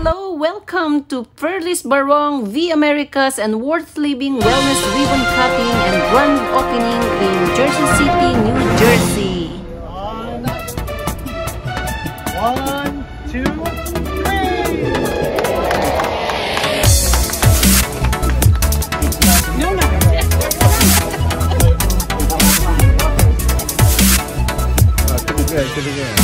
Hello, welcome to Pearly's Barong, Viamericas, and Worth Living Wellness ribbon cutting and grand opening in Jersey City, New Jersey. One, two, three. No, no. Could be good.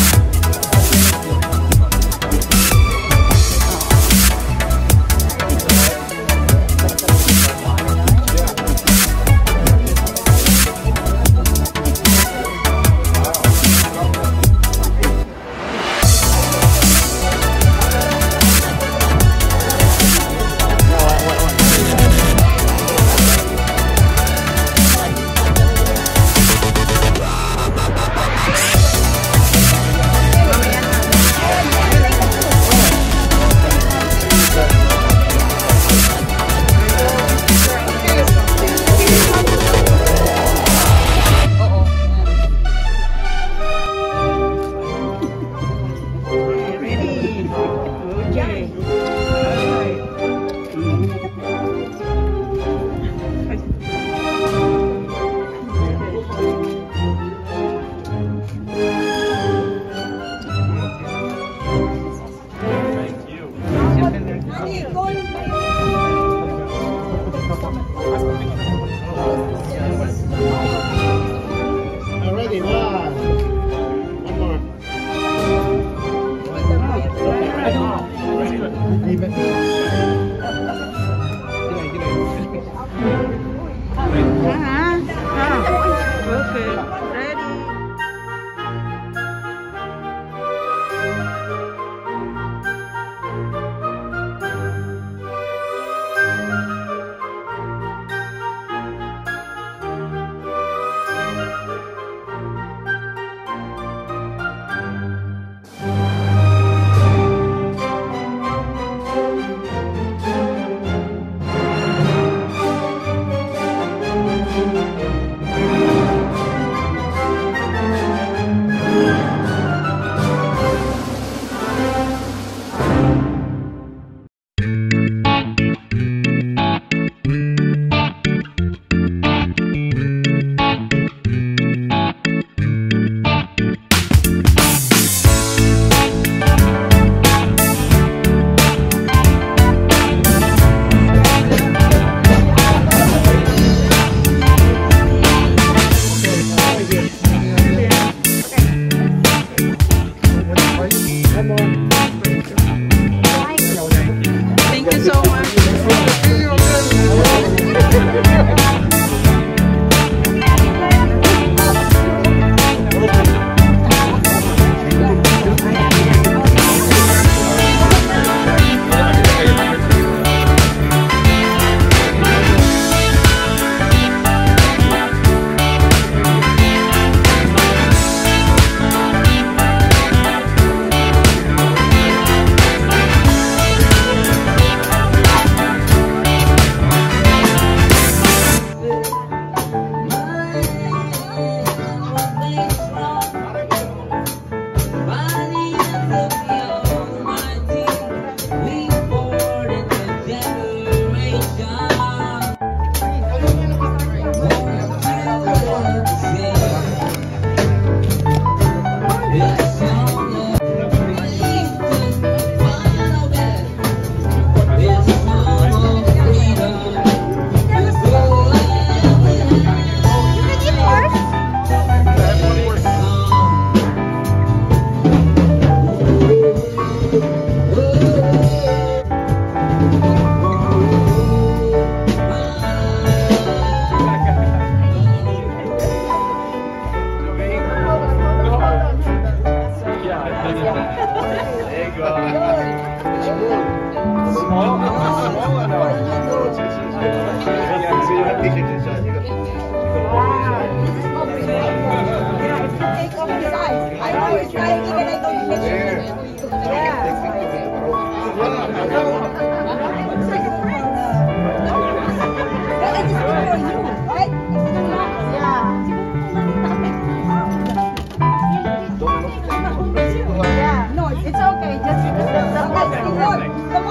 No, it's okay. Just sometimes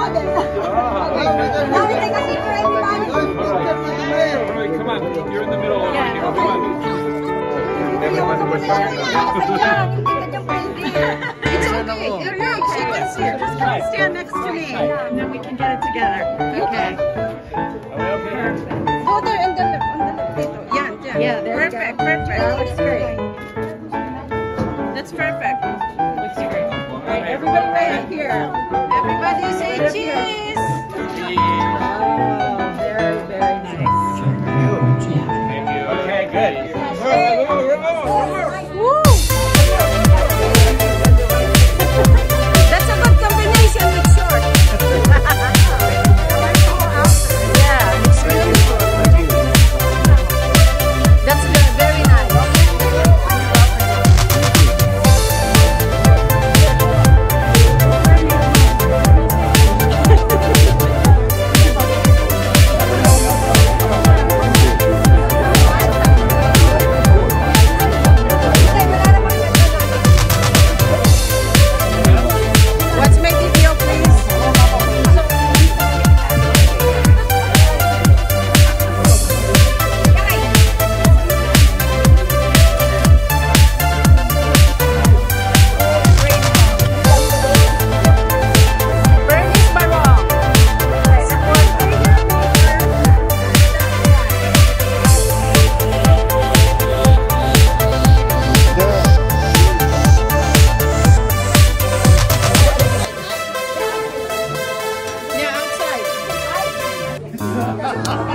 It's okay. She gets here. Just come stand next to me, and then we can get it together. Okay. Go there and then on the potato. Yeah, there. Perfect. That looks great. That's perfect. Looks great. All right, everybody right up here. Everybody say cheese. Oh, very nice. Thank you. Okay, good. Woo! That's a good combination with short. Yeah, it's really good. That's very nice. What's my video, please? Pearly's Barong. Yeah, outside.